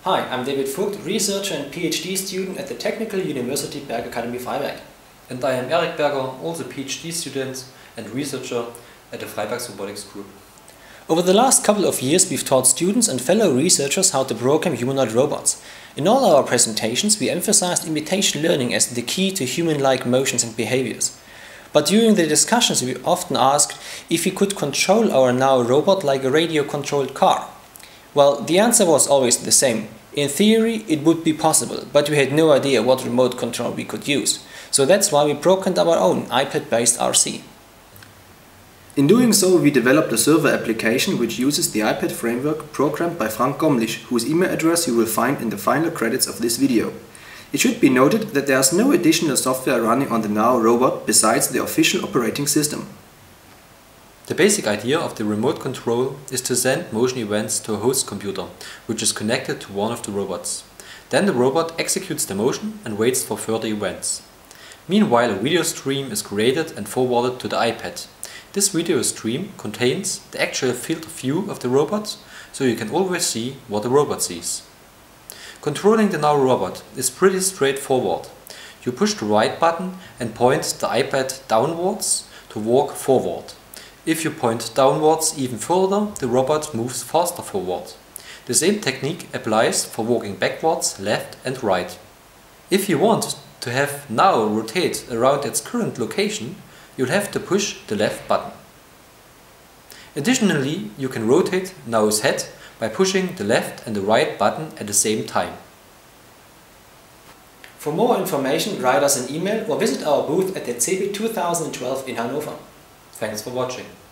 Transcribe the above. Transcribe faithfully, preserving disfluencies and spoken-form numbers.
Hi, I'm David Vogt, researcher and PhD student at the Technical University Bergakademie Freiberg. And I am Erik Berger, also PhD student and researcher at the Freiberg Robotics Group. Over the last couple of years we've taught students and fellow researchers how to program humanoid robots. In all our presentations we emphasized imitation learning as the key to human-like motions and behaviors. But during the discussions we often asked if we could control our now robot like a radio-controlled car. Well, the answer was always the same. In theory it would be possible, but we had no idea what remote control we could use. So that's why we programmed our own iPad-based R C. In doing so, we developed a server application which uses the iPad framework programmed by Frank Gomlich, whose email address you will find in the final credits of this video. It should be noted that there is no additional software running on the Now robot besides the official operating system. The basic idea of the remote control is to send motion events to a host computer, which is connected to one of the robots. Then the robot executes the motion and waits for further events. Meanwhile, a video stream is created and forwarded to the iPad. This video stream contains the actual field of view of the robot, so you can always see what the robot sees. Controlling the Now robot is pretty straightforward. You push the right button and point the iPad downwards to walk forward. If you point downwards even further, the robot moves faster forward. The same technique applies for walking backwards, left and right. If you want to have Now rotate around its current location, you'll have to push the left button. Additionally, you can rotate Now's head by pushing the left and the right button at the same time. For more information, write us an email or visit our booth at the C E B I twenty twelve in Hanover. Thanks for watching.